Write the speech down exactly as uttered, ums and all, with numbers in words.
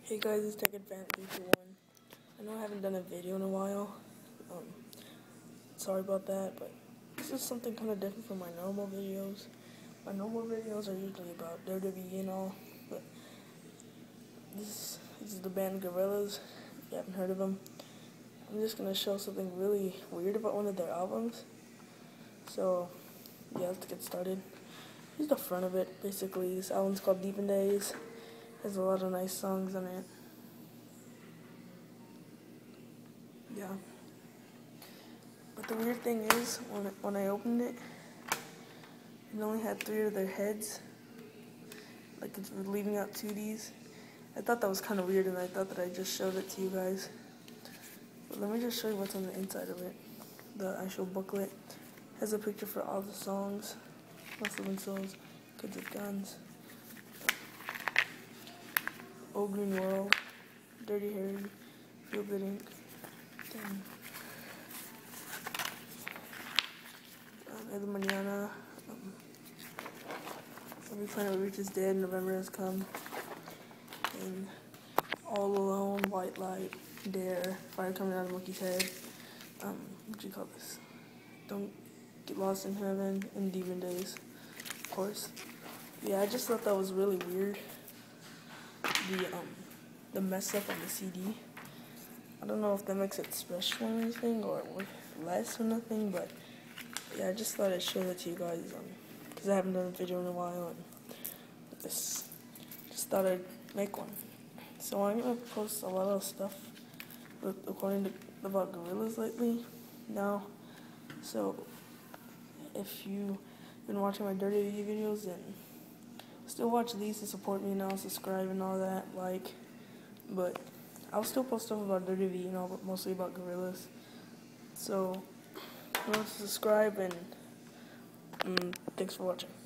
Hey guys, it's TechAdvan three two one. I know I haven't done a video in a while. Um, sorry about that, but this is something kind of different from my normal videos. My normal videos are usually about W W E and all, but this, this is the band Gorillaz. If you haven't heard of them, I'm just gonna show something really weird about one of their albums. So yeah, let's get started. Here's the front of it. Basically, this album's called Deep Days. Has a lot of nice songs on it. Yeah. But the weird thing is, when when I opened it, it only had three of their heads. Like it's leaving out two Ds. I thought that was kind of weird, and I thought that I just showed it to you guys. But let me just show you what's on the inside of it. The actual booklet has a picture for all the songs. Muslim Souls, Kids with Guns, Old Green World, Dirty Harry, Feel Good Inc. Then, um, El Mañana, um, Every Planet Reaches Dead, November Has Come, and All Alone, White Light, Dare, Fire Coming Out of Monkey's Head, um, what do you call this? Don't Get Lost in Heaven, and Demon Days, of course. Yeah, I just thought that was really weird. The um, the mess up on the C D. I don't know if that makes it special or anything, or worth less or nothing, but yeah, I just thought I'd show that to you guys, um, because I haven't done a video in a while, and just, just thought I'd make one. So I'm going to post a lot of stuff according to about Gorillaz lately now. So if you've been watching my Dirty W videos, then still watch these to support me, and I'll subscribe and all that, like, but I'll still post stuff about Dirty W, you know, but mostly about Gorillaz. So, remember to subscribe, and um, thanks for watching.